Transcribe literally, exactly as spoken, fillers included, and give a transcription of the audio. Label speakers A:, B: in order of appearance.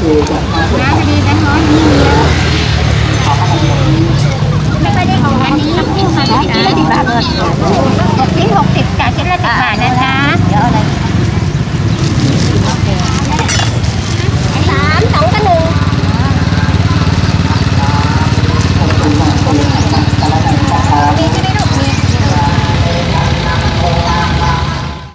A: น้ำพอดีแบงค์ร้อยมีเยอะไม่ค่อยได้ของอันนี้คู่มาที่ดีบาทเลยหกสิบหก